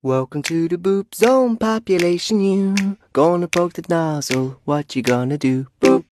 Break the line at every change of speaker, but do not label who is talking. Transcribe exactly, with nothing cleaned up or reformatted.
Welcome to the boop zone, population you. Gonna poke the nozzle, what you gonna do? Boop.